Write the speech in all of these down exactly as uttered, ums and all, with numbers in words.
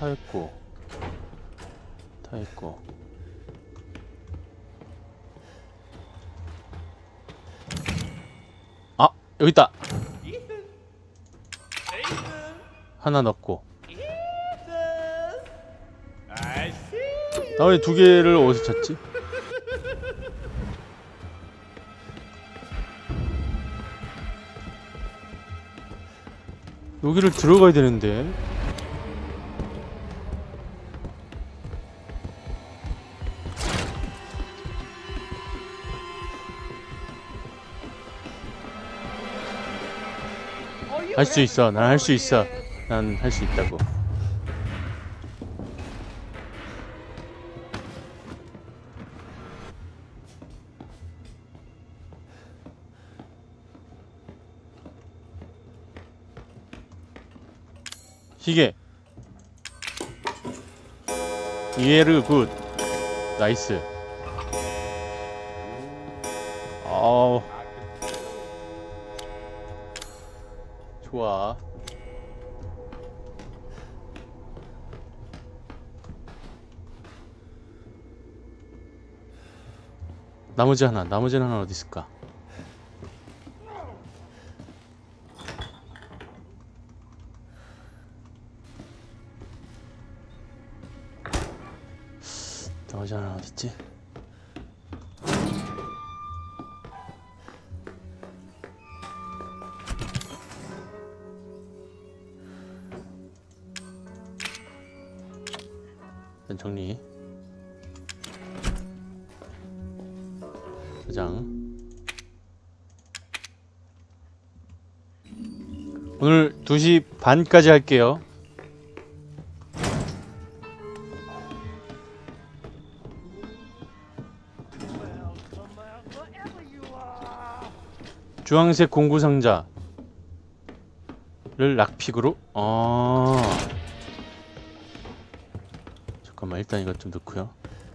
타 있고 타 있고. 아 여기 있다. 하나 넣고. 나 왜 두 개를 어디서 찾지? 여기를 들어가야 되는데. 할 수 있어. 난 할 수 있어. 난 할 수 있다고. 시계. 이에르 굿. 나이스. 어우. 좋아. 나머지 하나. 나머지 하나 어디 있을까? 나머지 하나 어딨지? 일단 정리. 저장. 오늘 두 시 반까지 할게요. 주황색 공구상자를 락픽으로? 아 잠깐만 일단 이것 좀 넣고요.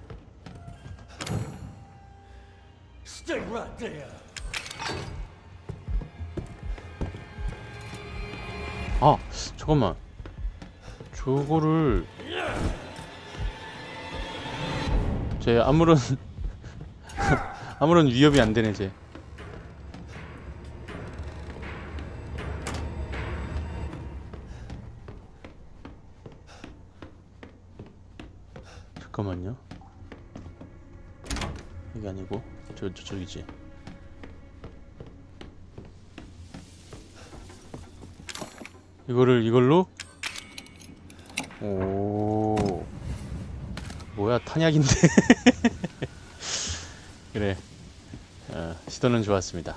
아 잠깐만 저거를 제 아무런 아무런 위협이 안 되네 쟤. 잠깐만요. 이게 아니고 저 저쪽이지. 이거를 이걸로? 오 뭐야 탄약인데. 그래 어, 시도는 좋았습니다.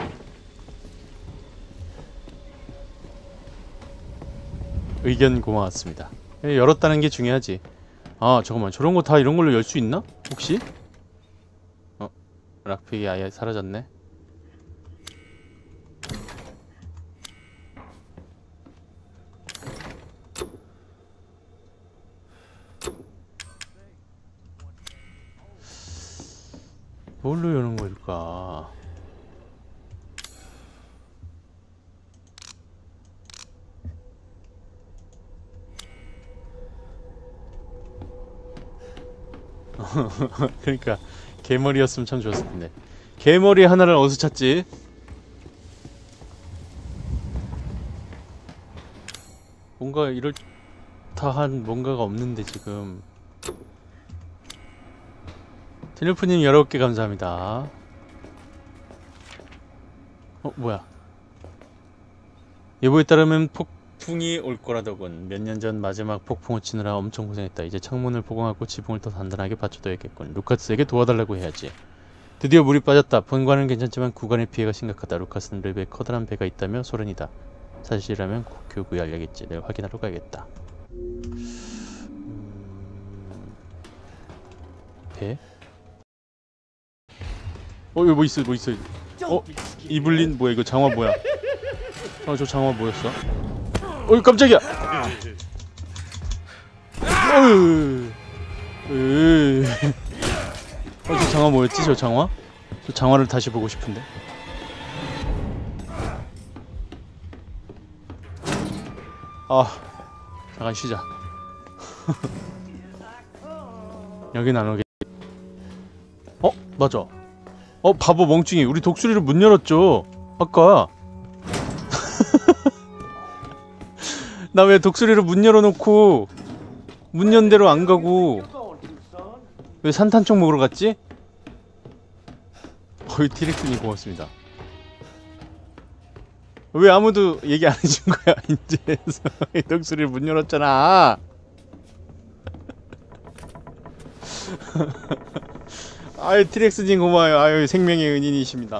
의견 고마웠습니다. 열었다는 게 중요하지. 아 잠깐만 저런 거 다 이런 걸로 열 수 있나? 혹시? 어 락픽이 아예 사라졌네. 뭘로 여는 걸까? 그러니까 개머리였으면 참 좋았을 텐데. 개머리 하나를 어디서 찾지? 뭔가 이럴다한 뭔가가 없는데 지금. 제니프님 열아홉 개 감사합니다. 어 뭐야? 예보에 따르면 폭풍이 올 거라더군. 몇 년 전 마지막 폭풍을 치느라 엄청 고생했다. 이제 창문을 보강하고 지붕을 더 단단하게 받쳐둬야겠군. 루카스에게 도와달라고 해야지. 드디어 물이 빠졌다. 본관은 괜찮지만 구간의 피해가 심각하다. 루카스는 랩에 커다란 배가 있다며 소란이다. 사실이라면 교구에 알려야겠지. 내가 확인하러 가야겠다. 음... 배? 어 여기 뭐 있어 뭐 있어. 어? 이블린 뭐야 이거 장화 뭐야? 어 저 장화 뭐였어? 어이 깜짝이야. 어휴. 어 저 장화 뭐였지 저 장화? 저 장화를 다시 보고 싶은데. 아 잠깐 쉬자. 여긴 안 오게. 어? 맞아. 어 바보 멍충이, 우리 독수리를 문 열었죠 아까. 나 왜 독수리를 문 열어놓고 문 연 대로 안 가고 왜 산탄총 먹으러 갔지? 어이 티렉스님 고맙습니다. 왜 아무도 얘기 안 해준 거야 인제에서. 독수리를 문 열었잖아. 아유 티렉스님 고마워요. 아유 생명의 은인이십니다.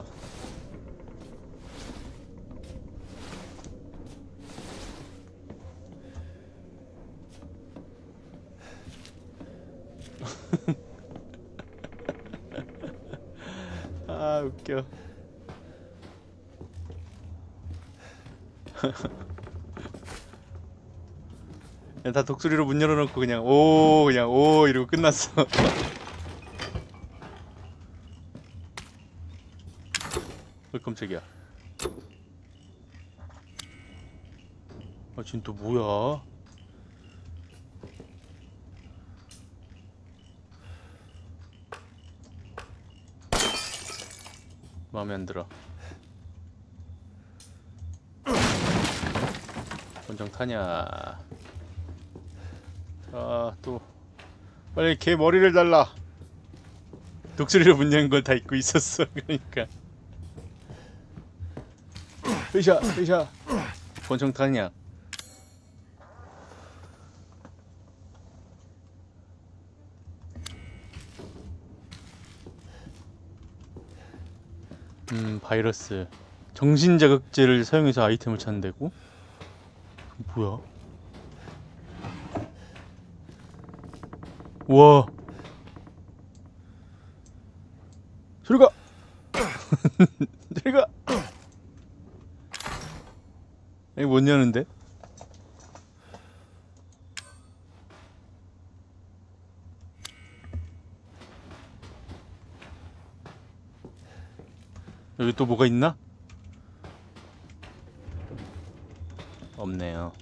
아 웃겨. 다 독수리로 문 열어놓고 그냥 오 그냥 오 이러고 끝났어. 어 깜짝이야. 아 지금 또 뭐야? 마음에 안 들어. 권총 타냐? 자, 또 빨리 걔 머리를 달라. 독수리로 문 연 걸 다 잊고 있었어. 그러니까. 으쌰, 으쌰. 권총 타냐? 음, 바이러스. 정신자극제를 사용해서 아이템을 찾는다고? 뭐야? 우와. 저리가! 저리가! 이거 못 여는데? 여기 또 뭐가 있나? 없네요.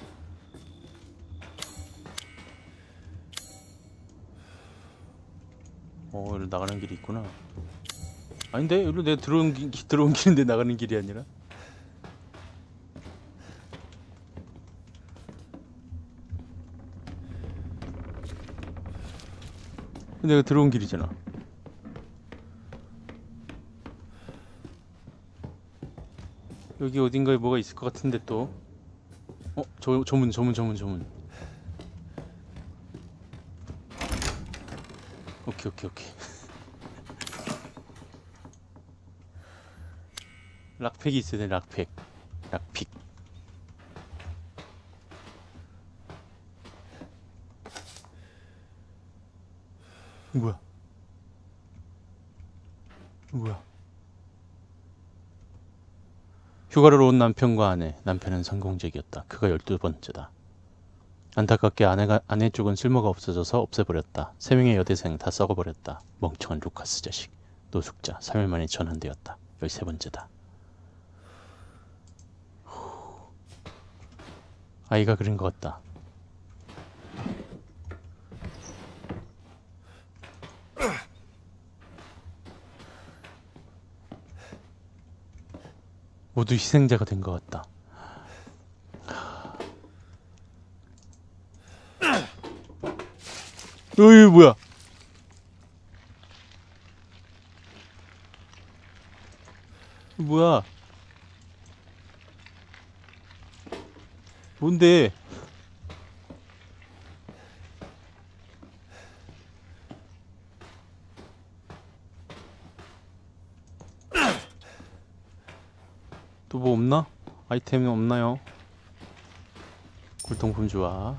어, 여기 나가는 길이 있구나. 아닌데? 여기로 내가 들어온, 기, 들어온 길인데 나가는 길이 아니라? 내가 들어온 길이잖아. 여기 어딘가에 뭐가 있을 것 같은데 또. 어? 저, 저문 저문 저문 저문. 오케이 오케이 오케이. 락팩이 있어야 돼. 락팩. 락픽. 뭐야? 뭐야? 휴가를 온 남편과 아내. 남편은 성공적이었다. 그가 열두 번째다. 안타깝게 아내가, 아내 쪽은 쓸모가 없어져서 없애버렸다. 세 명의 여대생 다 썩어버렸다. 멍청한 루카스 자식. 노숙자. 삼 일 만에 전환되었다. 열세 번째다. 아이가 그린 것 같다. 모두 희생자가 된 것 같다. 어이 뭐야? 뭐야? 뭔데? 또 뭐 없나? 아이템이 없나요? 골동품 좋아.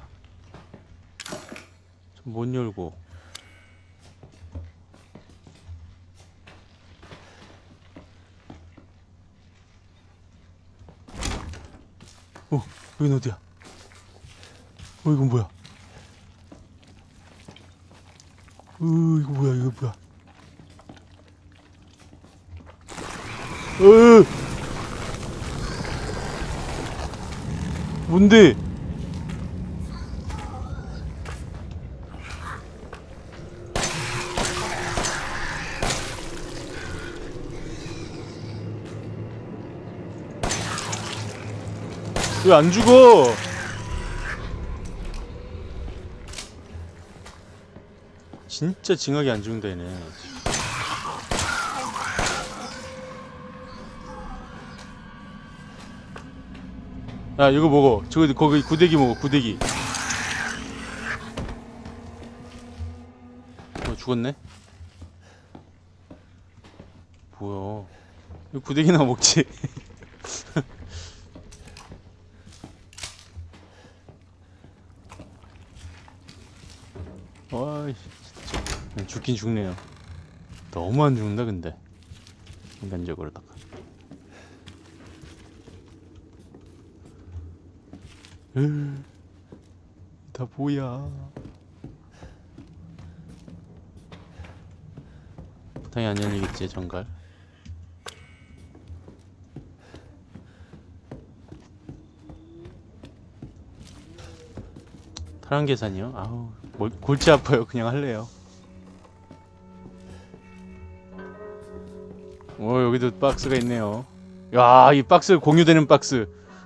좀 못 열고. 어, 여긴 어디야? 어, 이건 뭐야? 어, 이거 뭐야? 이거 뭐야? 어, 뭔데? 왜 안 죽어? 진짜 징하게 안 죽는다 얘네. 야 이거 먹어. 저거 거기 구데기 먹어. 구데기. 어 죽었네. 뭐야? 왜 구데기나 먹지? 와이 진짜 그냥 죽긴 죽네요. 너무 안 죽는다 근데 인간적으로다가. 으, 다 뭐야? 부탕이 안 열리겠지 정갈. 탈환 계산이요? 아우 뭘, 골치 아파요. 그냥 할래요. 오 여기도 박스가 있네요. 야 이 박스 공유되는 박스.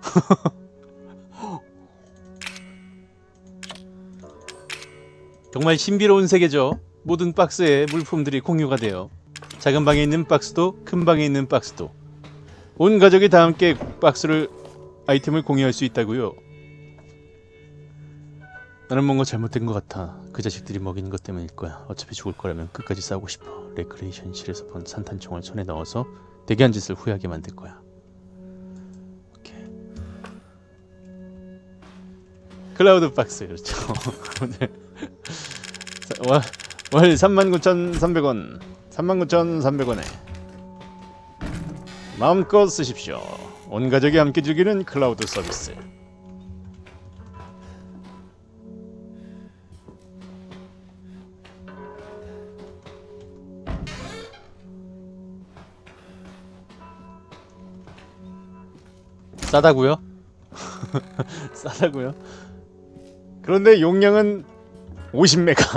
정말 신비로운 세계죠. 모든 박스에 물품들이 공유가 돼요. 작은 방에 있는 박스도 큰 방에 있는 박스도 온 가족이 다 함께 박스를 아이템을 공유할 수 있다고요. 나는 뭔가 잘못된 것 같아. 그 자식들이 먹이는 것 때문일 거야. 어차피 죽을 거라면 끝까지 싸우고 싶어. 레크레이션실에서 본 산탄총을 손에 넣어서 대기한 짓을 후회하게 만들 거야. 오케이. 클라우드 박스 그렇죠. 오늘 월, 월 삼만 구천삼백 원 삼만 구천삼백 원에 마음껏 쓰십시오. 온 가족이 함께 즐기는 클라우드 서비스. 싸다구요? 싸다구요? 그런데 용량은 오십 메가.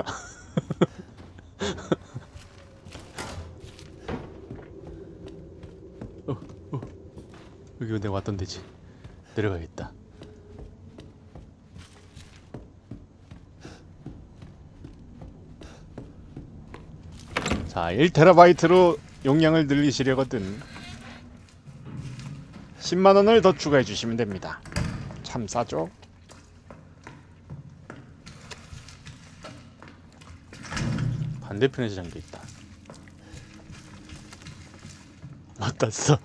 어, 어. 여기 내가 왔던 데지. 내려가야겠다. 자, 일 테라바이트로 용량을 늘리시려거든 십만 원을 더 추가해 주시면 됩니다. 참 싸죠? 반대편에서 잠겨있다. 맞다 써.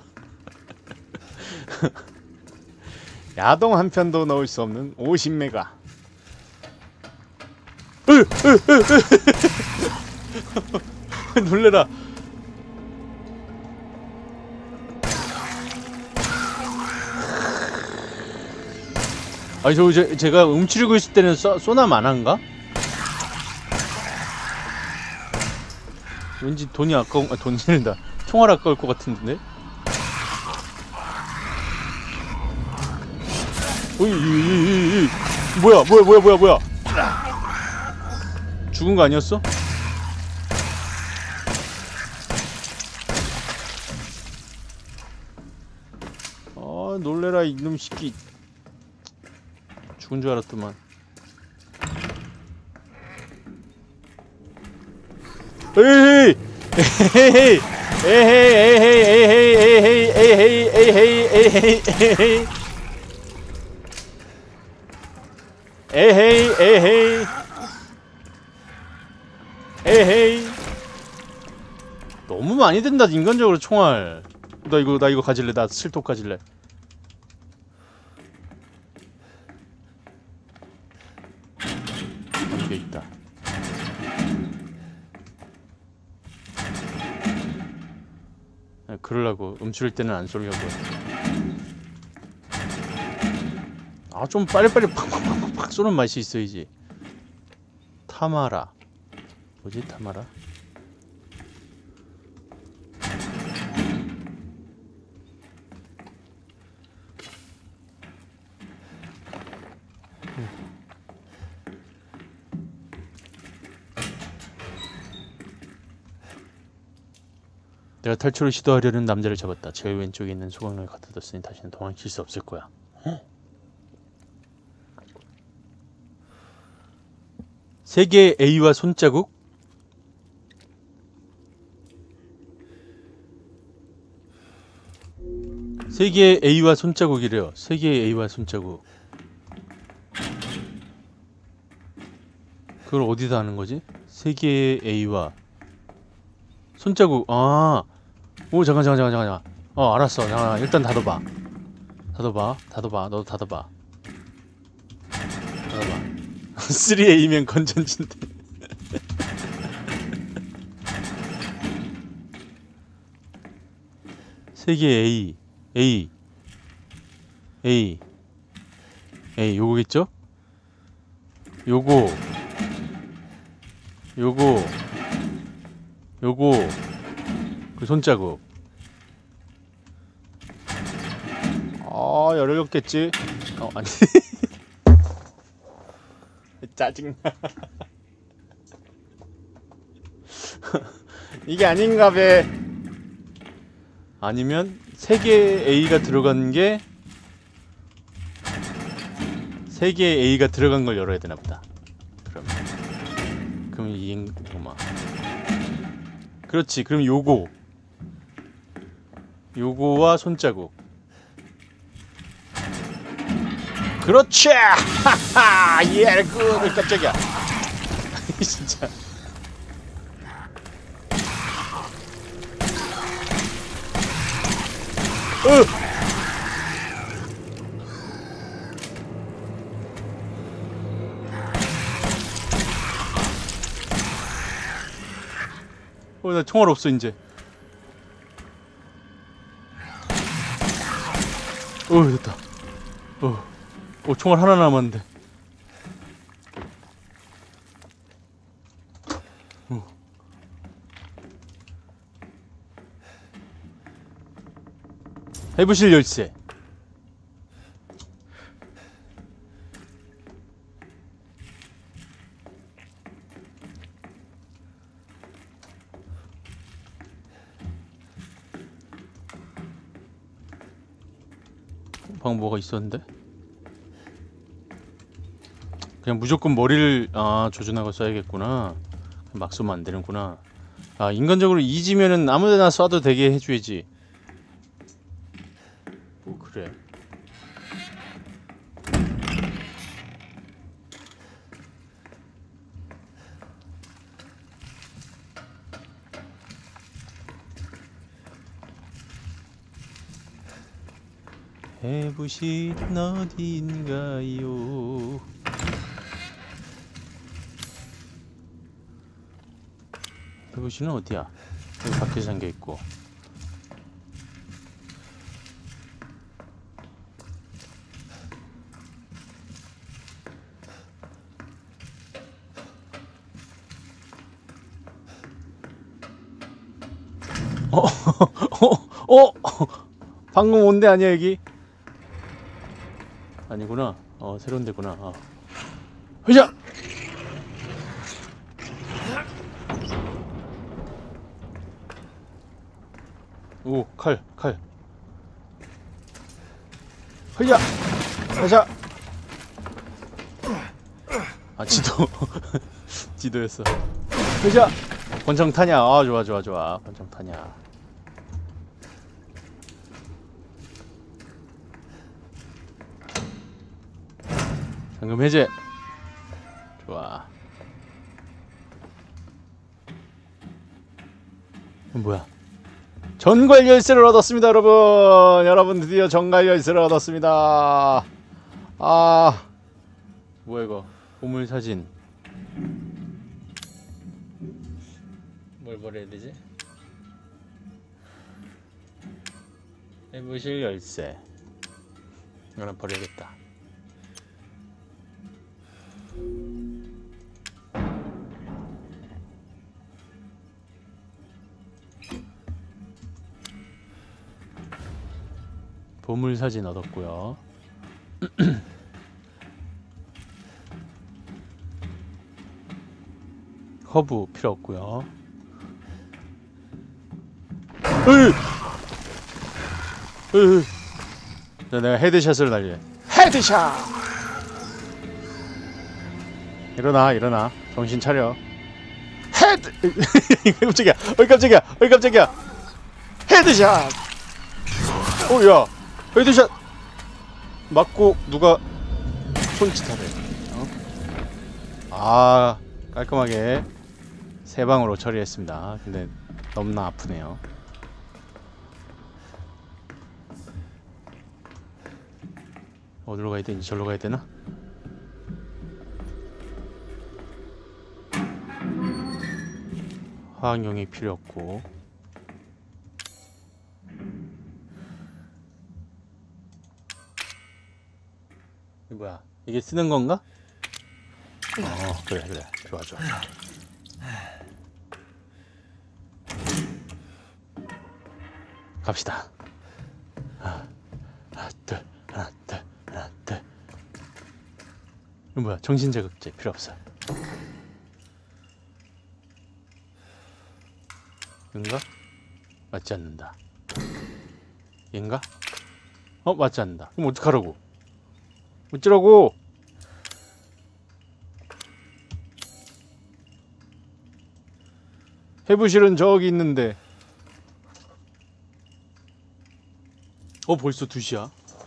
야동 한 편도 넣을 수 없는 오십 메가. 놀래라. 아니 저 제, 제가 움츠리고 있을 때는 쏘, 쏘나 만한가? 왠지 돈이 아까운 아, 돈 잃는다. 총알 아까울 것 같은데. 오이 뭐야 뭐야 뭐야 뭐야 뭐야. 죽은 거 아니었어? 아 놀래라 이놈 새끼. 죽은 줄 알았더만. 에헤이 에헤이 에헤이 에헤이 에헤이 에헤이 에헤이 에헤이 에헤이 에헤이 에헤이 에헤이. 너무 많이 든다 인간적으로 총알. 나 이거 나 이거 가질래. 나 실톱 가질래. 이게 있다. 그러려고 움츠릴 때는 안 쏠려고. 아 좀 빨리빨리 팍팍팍팍 쏘는 맛이 있어야지. 타마라 뭐지 타마라? 내가 탈출을 시도하려는 남자를 잡았다. 제일 왼쪽에 있는 소강을 갖다 뒀으니 다시는 도망칠 수 없을 거야. 헉? 세 개의 A와 손자국? 세 개의 A와 손자국이래요. 세 개의 A와 손자국. 그걸 어디다 하는 거지? 세 개의 A와 손자국. 아, 오 잠깐 잠깐 잠깐 잠깐. 어 알았어. 잠깐 일단 닫아봐. 닫아봐. 닫아봐. 너도 닫아봐. 닫아봐. 삼 A면 건전진데. 세 개의 A. A. A. A 요거겠죠? 요거. 요거. 요거. 그 손자국. 아, 열렸겠지? 어, 아니. 짜증나. 이게 아닌가 봐. 아니면 세 개의 A가 들어간 게 세 개의 A가 들어간 걸 열어야 되나 보다. 그럼 그럼 이 잠깐만. 그렇지. 그럼 요거 요거와 손자국. 그렇지! 하하! 예, 굿! 깜짝이야. 진짜. 으! 어, 나 총알 없어, 이제. 어, 됐다. 어. 오, 총알 하나 남았는데. 어. 해부실 열쇠. 방금 뭐가 있었는데? 그냥 무조건 머리를 아 조준하고 쏴야겠구나. 막 쏘면 안 되는구나. 아 인간적으로 이지면은 아무데나 쏴도 되게 해줘야지. 뭐 그래. 해부실은 어딘가요? 해부실은 어디야? 여기 밖에 잠겨있고. 어? 어? 어? 방금 온 데 아니야 여기? 아니구나. 어 새로운 데구나. 어. 회자! 오, 칼, 칼. 회자! 회자! 아, 지도. 지도였어. 회자! 권총 타냐? 아, 좋아, 좋아, 좋아. 권총 타냐. 잠금 해제. 좋아. 뭐야? 전갈 열쇠를 얻었습니다, 여러분. 여러분 드디어 전갈 열쇠를 얻었습니다. 아, 뭐야 이거? 보물 사진. 뭘 버려야 되지? 해부실 열쇠. 이거는 버려야겠다. 보물 사진 얻었고요. 허브 필요 없고요. 으이! 으이! 자, 내가 헤드샷을 날려. 헤드샷! 일어나, 일어나. 정신 차려. 헤드! 깜짝이야! 어이 깜짝이야! 어이 깜짝이야! 헤드샷! 오야! 헤드샷! 맞고 누가 손짓하래. 어? 아 깔끔하게 세 방으로 처리했습니다. 근데 너무나 아프네요. 어디로 가야 되니? 절로 가야 되나? 화학용이 필요 없고. 이 뭐야? 이게 쓰는 건가? 어 그래 그래 좋아 좋아. 갑시다. 하나, 하나 둘 하나 둘 하나 둘. 이거 뭐야? 정신자극제 필요 없어. 인가? 맞지 않는다. 얘인가? 어 맞지 않는다. 그럼 어떡하라고? 어쩌라고? 해부실은 저기 있는데. 어 벌써 두 시야?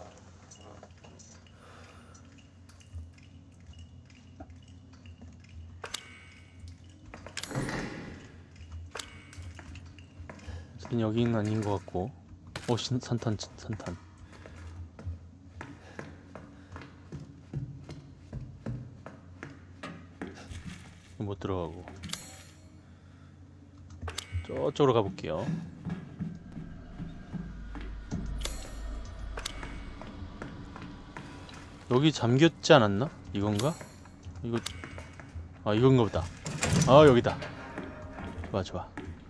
어쨌든 여기는 아닌 것 같고. 어 신, 산탄 산탄. 못 들어가고. 저쪽으로 가볼게요. 여기 잠겼지 않았나? 이건가? 이거 아 이건가 보다. 아 여기다. 좋아 좋아.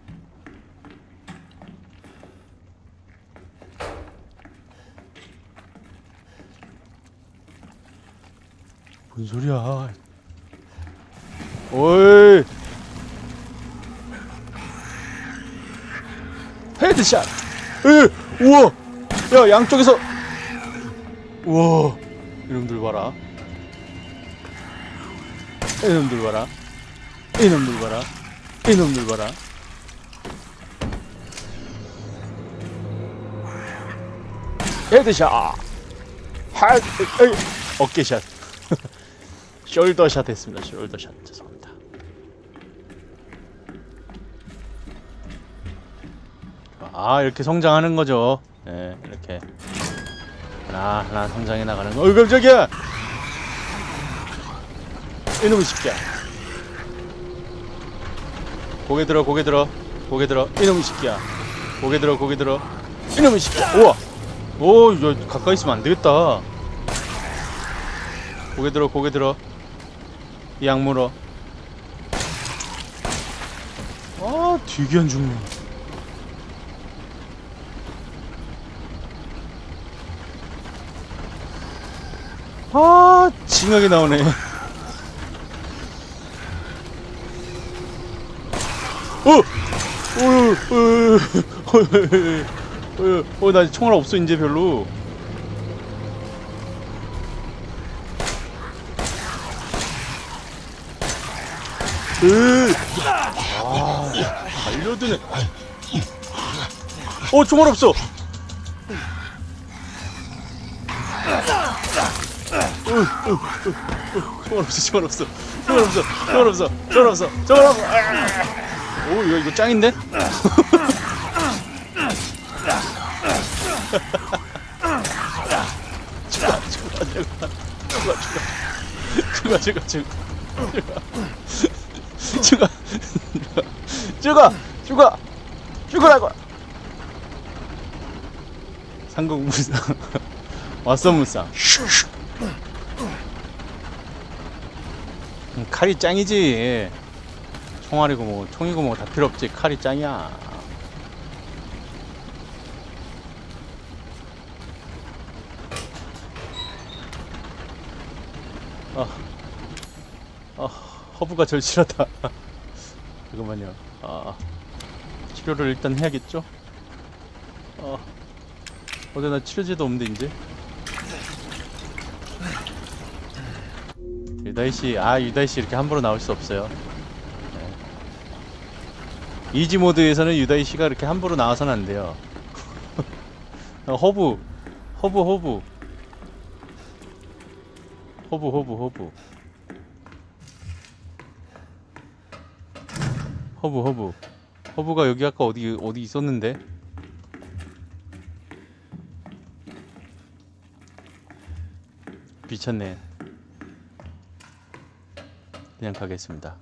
뭔 소리야? 오이. 헤드샷. 에 우와. 야 양쪽에서. 우와. 이놈들 봐라. 이놈들 봐라. 이놈들 봐라. 이놈들 봐라. 헤드샷. 헤드. 에이. 어깨샷. 숄더샷 했습니다. 숄더샷. 죄송합니다. 아 이렇게 성장하는 거죠. 네, 이렇게 하나 하나 성장해 나가는 거. 어이 깜짝이야. 이놈의 새끼야. 고개 들어 고개 들어 고개 들어 이놈의 새끼야. 고개 들어 고개 들어 이놈의 새끼야. 우와. 오 이거 가까이 있으면 안 되겠다. 고개 들어 고개 들어. 이 악물어. 아 되게 안 죽네. 아 징하게 나오네. 어! 어! 어! 어! 나 총알 없어 이제 별로. 으! 아 달려드네. 어 총알 없어. 총알 없어 총알 없어 총알 없어 총알 없어 총알 없어 총알 없어. 오 이거 이거 짱인데? 죽어 죽어 죽어 죽어 죽어 죽어 죽어 죽어 죽어 죽으라고. 상공무상 왓썸무상. 칼이 짱이지. 총알이고 뭐 총이고 뭐 다 필요 없지. 칼이 짱이야. 아, 아 허브가 절실하다. 잠깐만요. 아, 치료를 일단 해야겠죠? 아, 어제 나 치료제도 없는데 이제. 유다이씨, 아 유다이씨 이렇게 함부로 나올 수 없어요. 네. 이지 모드에서는 유다이씨가 이렇게 함부로 나와서는 안 돼요. 허브 허브 허브 허브 허브 허브 허브 허브 허브가 여기 아까 어디 어디 있었는데? 미쳤네. 그냥 가겠습니다.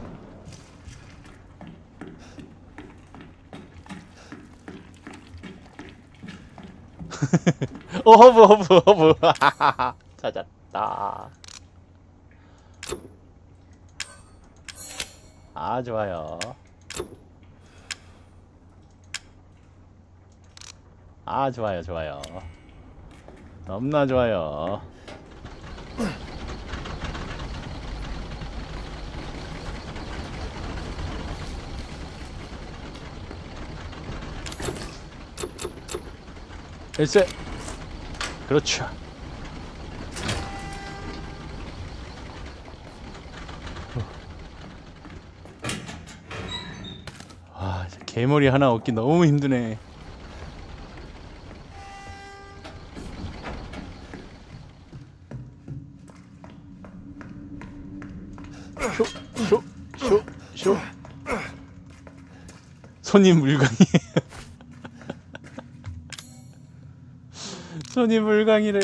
어 허브 허브 허브 찾았다. 아 좋아요. 아 좋아요 좋아요. 너무나 좋아요. 일세. 그렇죠. 와, 개머리 하나 얻기 너무 힘드네. 쇼, 쇼, 쇼, 쇼. 손님 물광이. 손이 물광이래.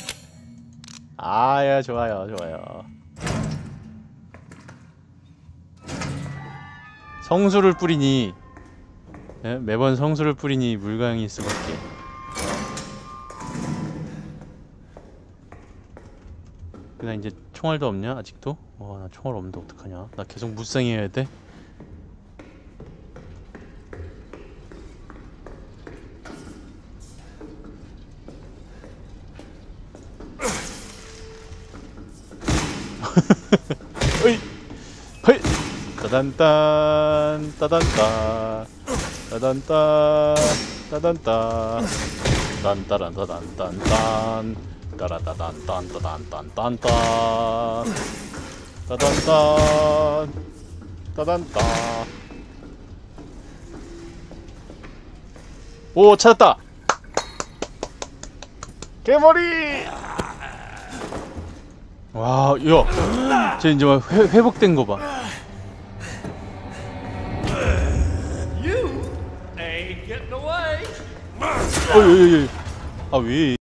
아야 좋아요 좋아요. 성수를 뿌리니 예? 매번 성수를 뿌리니 물광일 수밖에. 그냥 이제 총알도 없냐 아직도? 와 나 총알 없는데 어떡하냐. 나 계속 무쌍해야 돼? 어이! 허이! 따단딴 따단따 따단따 따단따 딴따란따단딴딴 따라따단딴따단딴딴따 따단딴 따단따. 오 찾았다! 개머리! 와, 야, 쟤 이제 막 회, 회복된 거 봐. 어이, 어이, 어이. 아, 왜?